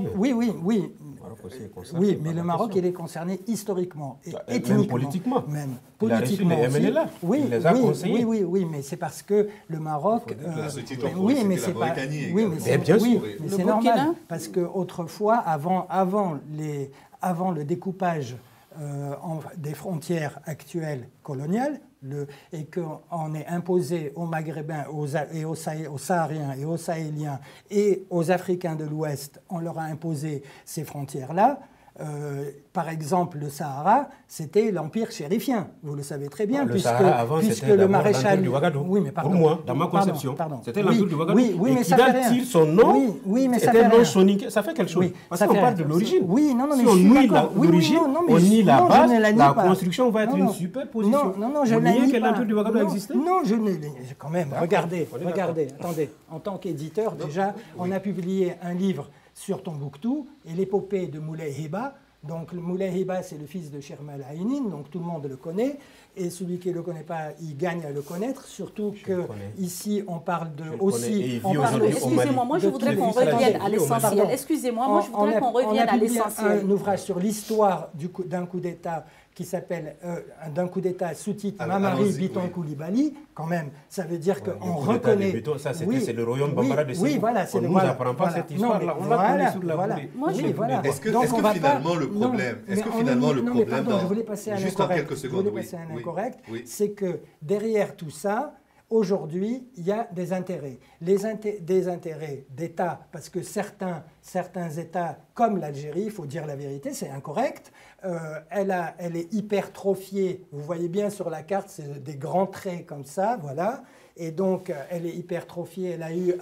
Oui, mais le Maroc, il est concerné historiquement et ethniquement. Même politiquement. Même politiquement. Il a reçu les MNLA. Oui, il les a conseillés. Oui, mais c'est parce que le Maroc. Oui, mais c'est pas. Oui, mais bien sûr. Mais c'est normal parce que autrefois, avant le découpage des frontières actuelles coloniales, et qu'on est imposé aux Maghrébins, aux Sahariens et aux Sahéliens et aux Africains de l'Ouest, on leur a imposé ces frontières-là. Par exemple, le Sahara, c'était l'empire chérifien. Vous le savez très bien, puisque le maréchal du Ouagadougou. Oui, mais pardon, pour moi, dans ma conception, c'était l'empire du Ouagadougou. Oui, mais ça fait rien. Tire son nom, mais ça fait rien. Ça fait quelque chose. Oui, parce qu'on parle de l'origine. Oui, non, mais si on nie l'origine, on nie la base, la construction va être une super position. Non, je ne la nie pas. Que l'empire du Ouagadougou existait. Non, je ne. Quand même, regardez, attendez. En tant qu'éditeur, déjà, on a publié un livre sur Tombouctou et l'épopée de Moulay Hiba. Donc, Moulay Hiba, c'est le fils de Shermal Aïnine, donc tout le monde le connaît. Et celui qui ne le connaît pas, il gagne à le connaître. Surtout qu'ici, on parle de aussi. Excusez-moi, moi je voudrais qu'on revienne à l'essentiel. Excusez-moi, moi je voudrais qu'on revienne à l'essentiel. Un ouvrage sur l'histoire d'un coup d'État qui s'appelle d'un coup d'État sous-titre Mamari Biton Koulibaly. Quand même, ça veut dire qu'on reconnaît. Ça, c'est le royaume Bambara de Ségou. Oui, voilà. On ne nous apprend pas cette histoire-là. On la connaît sur la voilà. Est-ce que finalement le problème, je voulais passer à un incorrect, c'est que derrière tout ça, aujourd'hui, il y a des intérêts. Des intérêts d'État, parce que certains États, comme l'Algérie, il faut dire la vérité, c'est incorrect, elle est hypertrophiée. Vous voyez bien sur la carte, c'est des grands traits comme ça, voilà. Et donc, elle est hypertrophiée, elle a eu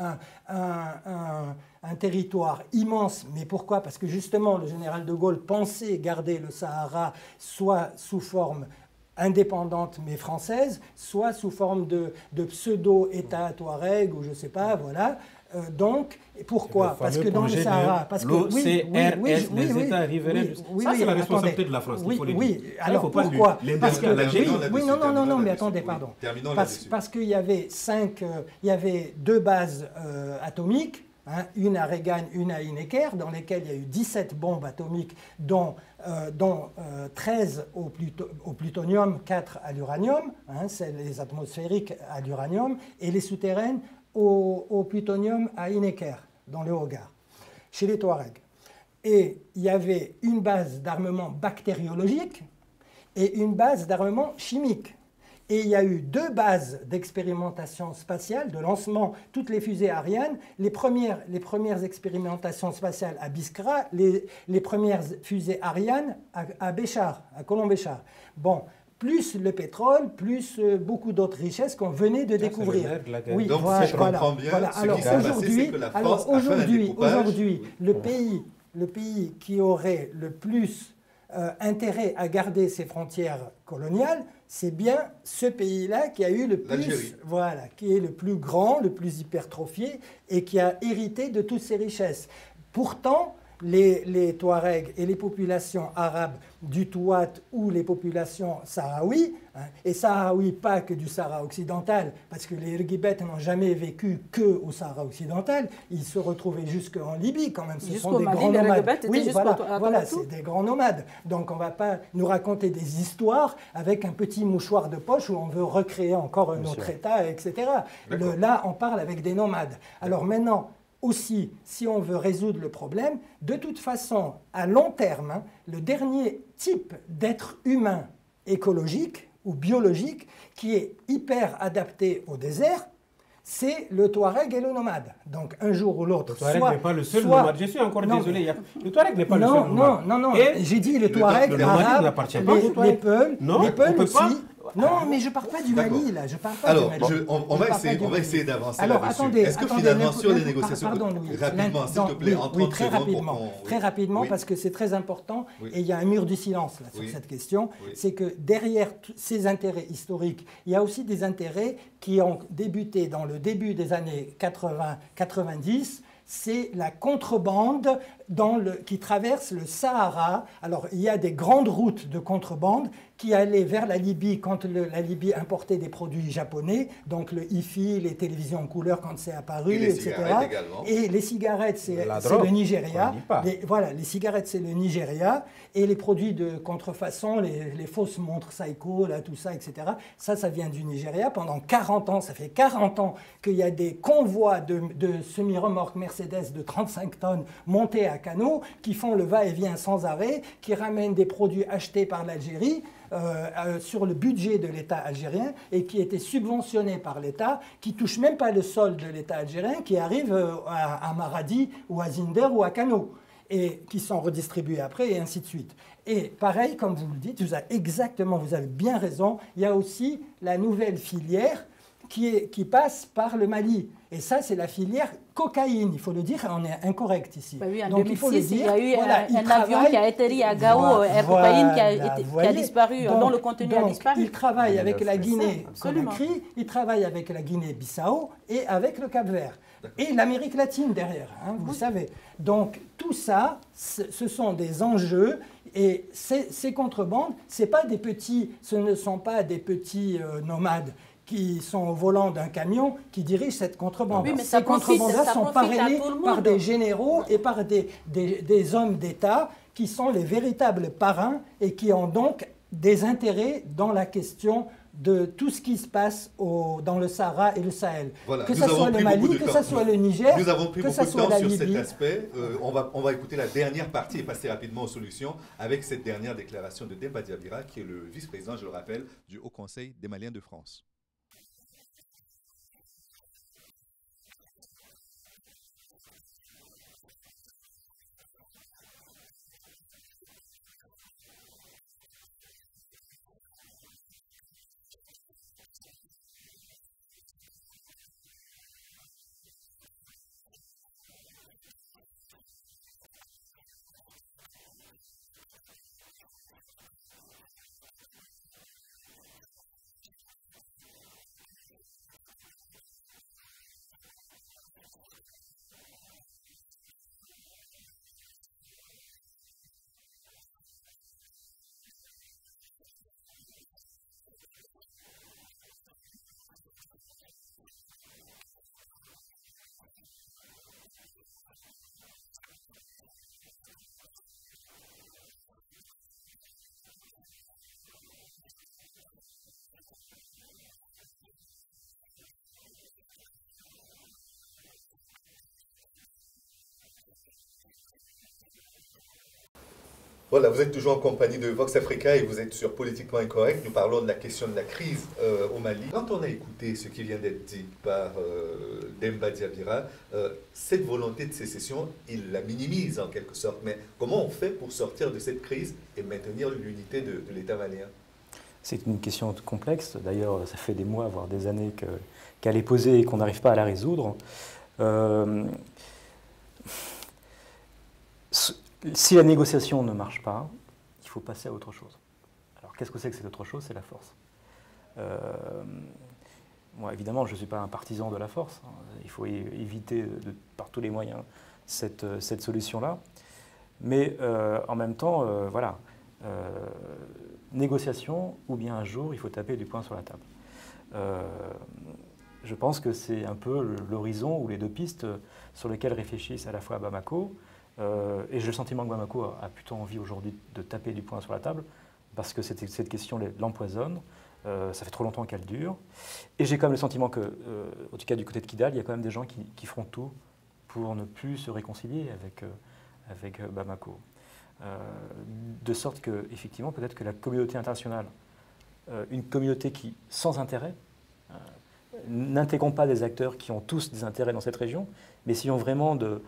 un territoire immense. Mais pourquoi? Parce que justement, le général de Gaulle pensait garder le Sahara soit sous forme indépendante mais française, soit sous forme de pseudo-État touareg ou je ne sais pas, voilà. Donc, pourquoi? Parce que dans le Sahara, parce que les États riverains, ça c'est la responsabilité de la France. Oui, alors pourquoi? Parce que non, mais attendez, pardon. Parce qu'il y avait il y avait 2 bases atomiques. Hein, une à Regan, une à Hineker, dans lesquelles il y a eu 17 bombes atomiques, dont 13 au plutonium, 4 à l'uranium, hein, c'est les atmosphériques à l'uranium, et les souterraines au plutonium à Hineker, dans le Hogar, chez les Touaregs. Et il y avait une base d'armement bactériologique et une base d'armement chimique. Et il y a eu 2 bases d'expérimentation spatiale, de lancement, toutes les fusées Ariane, les premières expérimentations spatiales à Biskra, les premières fusées Ariane à Béchar, à Colomb-Béchar. Bon, plus le pétrole, plus beaucoup d'autres richesses qu'on venait de découvrir. Oui, donc voilà, si je comprends bien, voilà. Ce qui s'est passé, c'est que la France a fait un découpage. Aujourd'hui, le pays qui aurait le plus intérêt à garder ses frontières coloniales, c'est bien ce pays-là qui a eu le plus, voilà, qui est le plus grand, le plus hypertrophié et qui a hérité de toutes ces richesses. Pourtant, les Touaregs et les populations arabes du Touat ou les populations sahraouis, hein, et sahraouis pas que du Sahara occidental, parce que les Irguibet n'ont jamais vécu que au Sahara occidental, ils se retrouvaient jusqu'en Libye quand même, ce sont des grands nomades. Oui, voilà, c'est des grands nomades. Donc on ne va pas nous raconter des histoires avec un petit mouchoir de poche où on veut recréer encore un autre État, etc. Là, on parle avec des nomades. Alors maintenant, aussi, si on veut résoudre le problème, de toute façon, à long terme, hein, le dernier type d'être humain écologique ou biologique qui est hyper adapté au désert, c'est le Touareg et le nomade. Donc un jour ou l'autre. Le Touareg n'est pas le seul nomade. Je suis encore désolé. Le Touareg n'est pas le seul nomade. Non. J'ai dit le Touareg, l'arabe, les Peuls aussi. Non, mais je ne parle pas du Mali, là. Je parle pas Alors, du Mali. on va essayer d'avancer là-dessus. Est-ce que finalement, sur les négociations, rapidement, s'il te plaît, en 30 secondes, très rapidement, parce que c'est très important, et il y a un mur du silence là, sur cette question, c'est que derrière ces intérêts historiques, il y a aussi des intérêts qui ont débuté dans le début des années 80-90, c'est la contrebande qui traverse le Sahara. Alors, il y a des grandes routes de contrebande qui allaient vers la Libye quand la Libye importait des produits japonais, donc le hi-fi, les télévisions en couleur quand c'est apparu, etc. Et les cigarettes, c'est le Nigeria. Les cigarettes, c'est le Nigeria. Et les produits de contrefaçon, les fausses montres Seiko, là, tout ça, etc., ça vient du Nigeria. Pendant 40 ans, ça fait 40 ans qu'il y a des convois de semi-remorques Mercedes de 35 tonnes montés à canot qui font le va-et-vient sans arrêt, qui ramènent des produits achetés par l'Algérie sur le budget de l'État algérien et qui étaient subventionnés par l'État, qui ne touchent même pas le sol de l'État algérien, qui arrivent à Maradi ou à Zinder ou à Kano, et qui sont redistribués après, et ainsi de suite. Et pareil, comme vous le dites, vous avez bien raison, il y a aussi la nouvelle filière qui passe par le Mali. Et ça, c'est la filière cocaïne, il faut le dire, on est incorrect ici. Bah oui, en donc 2006, il faut le dire, il y a eu un avion qui a atterri à Gao, Air Cocaïne, qui a disparu, dont le contenu a disparu. Il travaille avec la Guinée-Conakry, il travaille avec la Guinée-Bissau et avec le Cap-Vert. Et l'Amérique latine derrière, hein, vous savez. Donc tout ça, ce sont des enjeux. Et ces contrebandes, ce ne sont pas des petits nomades qui sont au volant d'un camion qui dirigent cette contrebande. Oui, ces contrebandes-là sont parrainées par des généraux et par des hommes d'État qui sont les véritables parrains et qui ont donc des intérêts dans la question de tout ce qui se passe dans le Sahara et le Sahel. Voilà. Que ce soit le Mali, que ce soit le Niger, nous avons pris que beaucoup ce de soit temps la sur Libye. cet aspect. On va écouter la dernière partie et passer rapidement aux solutions avec cette dernière déclaration de Demba Diabira, qui est le vice-président, je le rappelle, du Haut Conseil des Maliens de France. Voilà, vous êtes toujours en compagnie de Vox Africa et vous êtes sur Politiquement Incorrect. Nous parlons de la question de la crise au Mali. Quand on a écouté ce qui vient d'être dit par Demba Diabira, cette volonté de sécession, il la minimise en quelque sorte. Mais comment on fait pour sortir de cette crise et maintenir l'unité de l'État malien? C'est une question complexe. D'ailleurs, ça fait des mois, voire des années qu'elle est posée et qu'on n'arrive pas à la résoudre. Si la négociation ne marche pas, il faut passer à autre chose. Alors, qu'est-ce que c'est cette autre chose? C'est la force. Moi, évidemment, je ne suis pas un partisan de la force. Il faut éviter par tous les moyens cette solution-là. Mais en même temps, voilà, négociation ou bien un jour, il faut taper du poing sur la table. Je pense que c'est un peu l'horizon ou les deux pistes sur lesquelles réfléchissent à la fois Bamako. Et j'ai le sentiment que Bamako a plutôt envie aujourd'hui de taper du poing sur la table parce que cette question l'empoisonne. Ça fait trop longtemps qu'elle dure. Et j'ai quand même le sentiment que, en tout cas du côté de Kidal, il y a quand même des gens qui feront tout pour ne plus se réconcilier avec Bamako. De sorte que, effectivement, peut-être que la communauté internationale, une communauté qui, sans intérêt, n'intégrons pas des acteurs qui ont tous des intérêts dans cette région, mais essayons vraiment de...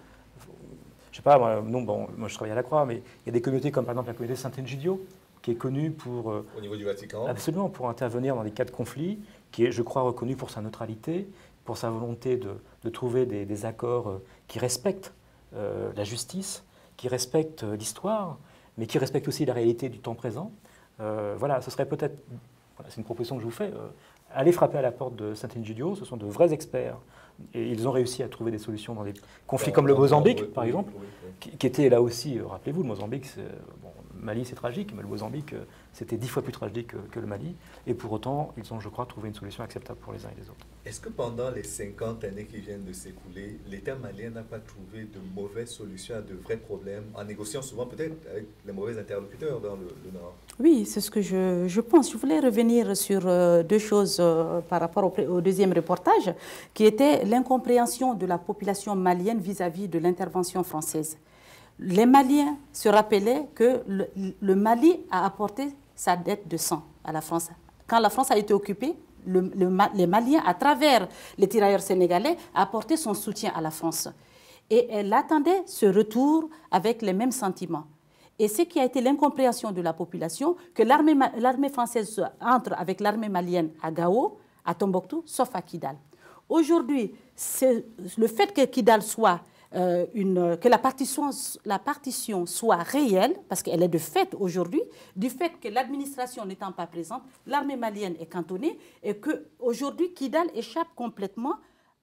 Je ne sais pas, moi je travaille à la Croix, mais il y a des communautés comme par exemple la communauté Saint-Egidio, qui est connue pour... Au niveau du Vatican. Absolument, pour intervenir dans des cas de conflit, qui est, je crois, reconnue pour sa neutralité, pour sa volonté de trouver des accords qui respectent la justice, qui respectent l'histoire, mais qui respectent aussi la réalité du temps présent. Voilà, ce serait peut-être... Voilà, c'est une proposition que je vous fais. Allez frapper à la porte de Saint-Egidio, ce sont de vrais experts. Et ils ont réussi à trouver des solutions dans des conflits comme le Mozambique, par exemple, qui était là aussi, rappelez-vous, le Mozambique, Mali c'est tragique, mais le Mozambique c'était 10 fois plus tragique que le Mali. Et pour autant, ils ont, je crois, trouvé une solution acceptable pour les uns et les autres. Est-ce que pendant les 50 années qui viennent de s'écouler, l'État malien n'a pas trouvé de mauvaises solutions à de vrais problèmes, en négociant souvent peut-être avec les mauvais interlocuteurs dans le Nord? Oui, c'est ce que je pense. Je voulais revenir sur deux choses par rapport au deuxième reportage, qui était l'incompréhension de la population malienne vis-à-vis de l'intervention française. Les Maliens se rappelaient que le Mali a apporté sa dette de sang à la France. Quand la France a été occupée, les Maliens, à travers les tirailleurs sénégalais, a apporté son soutien à la France. Et elle attendait ce retour avec les mêmes sentiments. Et ce qui a été l'incompréhension de la population, que l'armée française entre avec l'armée malienne à Gao, à Tombouctou, sauf à Kidal. Aujourd'hui, le fait que Kidal soit... que la partition soit réelle, parce qu'elle est de fait aujourd'hui, du fait que l'administration n'étant pas présente, l'armée malienne est cantonnée et qu'aujourd'hui, Kidal échappe complètement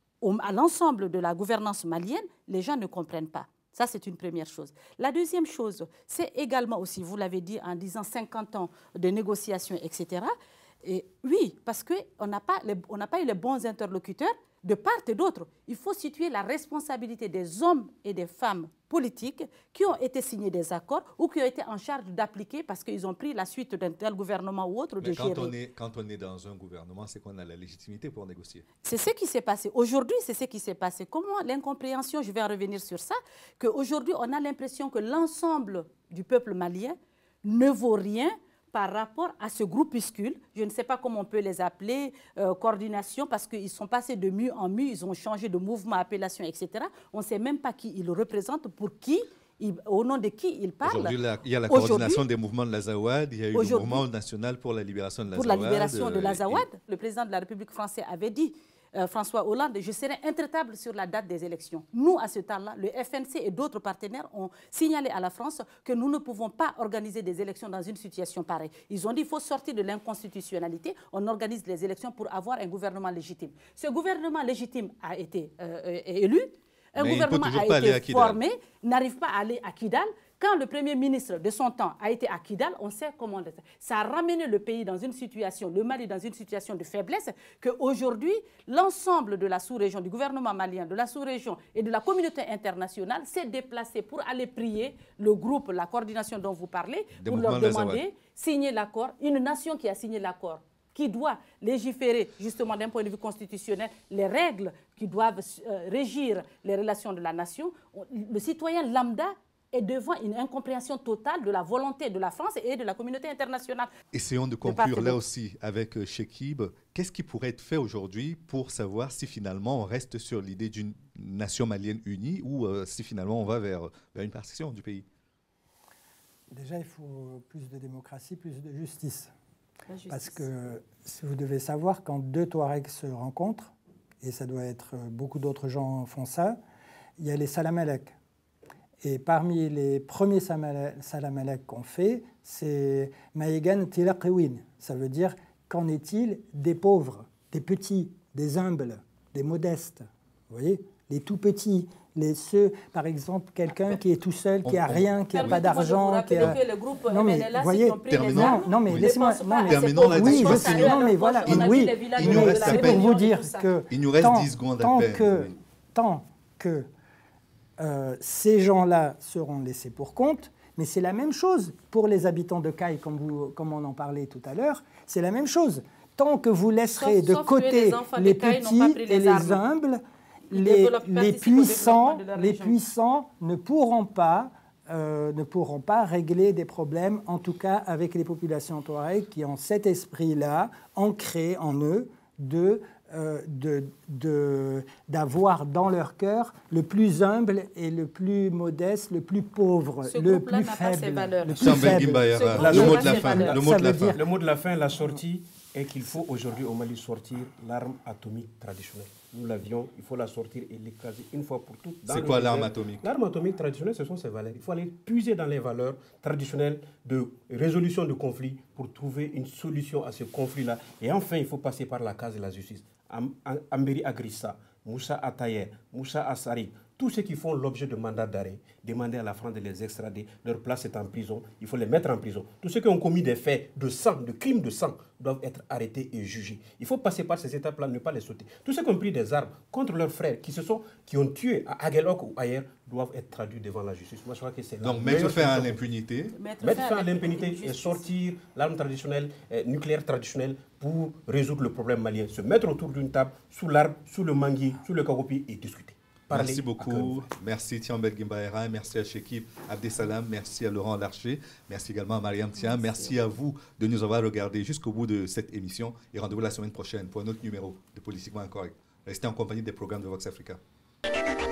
à l'ensemble de la gouvernance malienne, les gens ne comprennent pas. Ça, c'est une première chose. La deuxième chose, c'est également aussi, vous l'avez dit en disant 50 ans de négociations, etc. Et oui, parce qu'on n'a pas eu les bons interlocuteurs de part et d'autre. Il faut situer la responsabilité des hommes et des femmes politiques qui ont été signés des accords ou qui ont été en charge d'appliquer parce qu'ils ont pris la suite d'un tel gouvernement ou autre de gérer. Quand on est dans un gouvernement, c'est qu'on a la légitimité pour négocier. C'est ce qui s'est passé. Aujourd'hui, c'est ce qui s'est passé. Comment l'incompréhension, je vais en revenir sur ça, qu'aujourd'hui, on a l'impression que l'ensemble du peuple malien ne vaut rien par rapport à ce groupuscule, je ne sais pas comment on peut les appeler, coordination, parce qu'ils sont passés de mu en mu, ils ont changé de mouvement, appellation, etc. On ne sait même pas qui ils représentent, pour qui, au nom de qui ils parlent. Aujourd'hui, il y a la coordination des mouvements de l'Azawad, il y a eu le mouvement national pour la libération de l'Azawad. Pour la libération de l'Azawad, le président de la République française avait dit, François Hollande, je serai intraitable sur la date des élections. Nous, à ce temps-là, le FNC et d'autres partenaires ont signalé à la France que nous ne pouvons pas organiser des élections dans une situation pareille. Ils ont dit qu'il faut sortir de l'inconstitutionnalité, on organise les élections pour avoir un gouvernement légitime. Ce gouvernement légitime a été élu, un gouvernement a été formé, n'arrive pas à aller à Kidal. Quand le Premier ministre de son temps a été à Kidal, on sait comment ça a ramené le pays dans une situation, le Mali dans une situation de faiblesse, qu'aujourd'hui, l'ensemble de la sous-région, du gouvernement malien, de la sous-région et de la communauté internationale s'est déplacé pour aller prier le groupe, la coordination dont vous parlez, pour leur demander signer l'accord, une nation qui a signé l'accord, qui doit légiférer justement d'un point de vue constitutionnel les règles qui doivent régir les relations de la nation. Le citoyen lambda et devant une incompréhension totale de la volonté de la France et de la communauté internationale. Essayons de conclure là aussi avec Chekib. Qu'est-ce qui pourrait être fait aujourd'hui pour savoir si finalement on reste sur l'idée d'une nation malienne unie ou si finalement on va vers une partition du pays? Déjà, il faut plus de démocratie, plus de justice. Parce que vous devez savoir, quand deux Touaregs se rencontrent, et ça doit être beaucoup d'autres gens font ça, il y a les Salamalek. Et parmi les premiers Salamalek qu'on fait, c'est Maïgan Tilaqewin. Ça veut dire, qu'en est-il des pauvres, des petits, des humbles, des modestes? Vous voyez, les tout petits, ceux, par exemple, quelqu'un qui est tout seul, qui n'a rien, qui n'a pas d'argent. Que le groupe non, mais MNLA, voyez, non, mais laissez-moi. Terminons la discussion. Oui, je sais, non, mais voilà. Oui, c'est pour vous dire que il nous reste 10 secondes à peine. Tant que ces gens-là seront laissés pour compte, mais c'est la même chose pour les habitants de Caille, comme on en parlait tout à l'heure, c'est la même chose. Tant que vous laisserez de côté les petits et les humbles, les puissants ne pourront pas régler des problèmes, en tout cas avec les populations touareg qui ont cet esprit-là ancré en eux d'avoir dans leur cœur le plus humble et le plus modeste, le plus pauvre, le plus faible. Le mot de la fin, la sortie est qu'il faut aujourd'hui au Mali sortir l'arme atomique traditionnelle. Nous l'avions, il faut la sortir et l'écraser une fois pour toutes. C'est quoi l'arme atomique? L'arme atomique traditionnelle, ce sont ses valeurs. Il faut aller puiser dans les valeurs traditionnelles de résolution de conflits pour trouver une solution à ce conflit-là. Et enfin, il faut passer par la case de la justice. Amberi Agrissa, Moussa Atayer, Moussa Assari, tous ceux qui font l'objet de mandats d'arrêt, demander à la France de les extrader, leur place est en prison, il faut les mettre en prison. Tous ceux qui ont commis des faits de sang, de crimes de sang, doivent être arrêtés et jugés. Il faut passer par ces étapes-là, ne pas les sauter. Tous ceux qui ont pris des armes contre leurs frères, qui ont tué à Aguelok ou ailleurs, doivent être traduits devant la justice. Moi, je crois que c'est donc mettre fin à l'impunité. Mettre fin à l'impunité et sortir l'arme traditionnelle, nucléaire traditionnelle, pour résoudre le problème malien. Se mettre autour d'une table, sous l'arbre, sous le manguier, sous le kagopi et discuter. Merci beaucoup. Merci Tiambel Gimbaera, merci à Chekib Abdesalam, merci à Laurent Larcher, merci également à Mariam Thiam. Merci à vous de nous avoir regardés jusqu'au bout de cette émission et rendez-vous la semaine prochaine pour un autre numéro de Politiquement Incorrect. Restez en compagnie des programmes de Vox Africa.